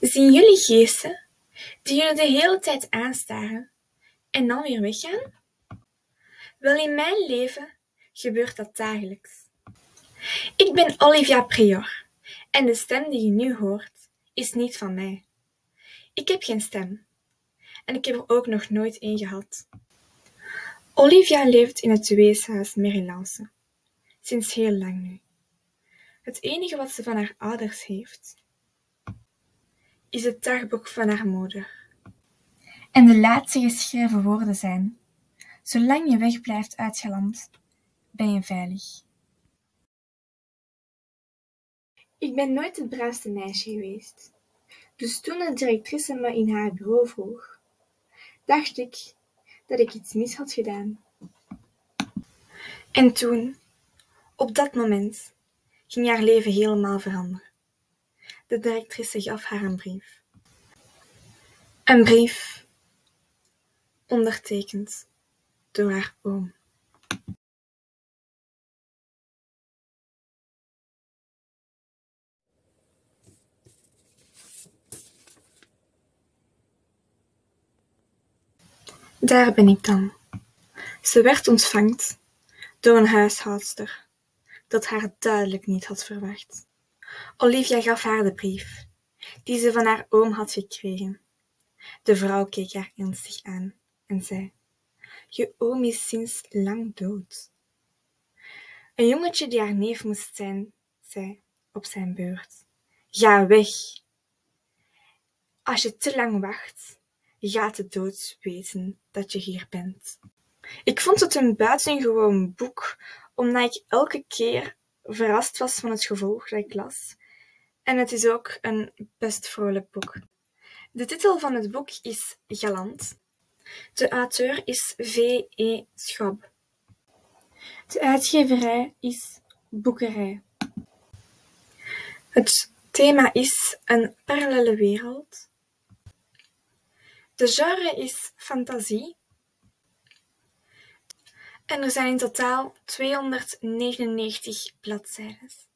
Zien jullie geesten die jullie de hele tijd aanstaren en dan weer weggaan? Wel, in mijn leven gebeurt dat dagelijks. Ik ben Olivia Prior en de stem die je nu hoort is niet van mij. Ik heb geen stem en ik heb er ook nog nooit één gehad. Olivia leeft in het weeshuis Merillance, sinds heel lang nu. Het enige wat ze van haar ouders heeft, is het dagboek van haar moeder. En de laatste geschreven woorden zijn: zolang je wegblijft uit je land, ben je veilig. Ik ben nooit het braafste meisje geweest. Dus toen de directrice me in haar bureau vroeg, dacht ik dat ik iets mis had gedaan. En toen, op dat moment, ging haar leven helemaal veranderen. De directrice gaf haar een brief. Een brief ondertekend door haar oom. Daar ben ik dan. Ze werd ontvangen door een huishoudster dat haar duidelijk niet had verwacht. Olivia gaf haar de brief, die ze van haar oom had gekregen. De vrouw keek haar ernstig aan en zei: je oom is sinds lang dood. Een jongetje die haar neef moest zijn, zei op zijn beurt: ga weg. Als je te lang wacht, gaat de dood weten dat je hier bent. Ik vond het een buitengewoon boek, omdat ik elke keer verrast was van het gevolg dat ik las. En het is ook een best vrolijk boek. De titel van het boek is Galant. De auteur is V.E. Schwab. De uitgeverij is Boekerij. Het thema is een parallele wereld. De genre is fantasie. En er zijn in totaal 299 bladzijden.